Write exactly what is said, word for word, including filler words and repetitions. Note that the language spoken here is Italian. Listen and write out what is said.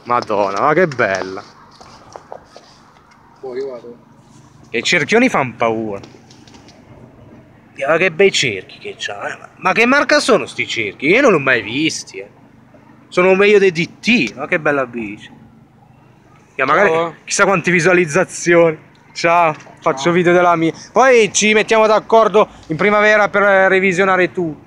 Madonna, ma che bella. Poi io vado. Che i cerchioni fanno paura. Ma che bei cerchi che c'ha. Ma che marca sono sti cerchi? Io non l'ho mai visti, eh. Sono meglio dei D T, ma che bella bici. Ya, magari Ciao. chissà quante visualizzazioni. Ciao, faccio Ciao. video della mia. Poi ci mettiamo d'accordo in primavera per revisionare tutto.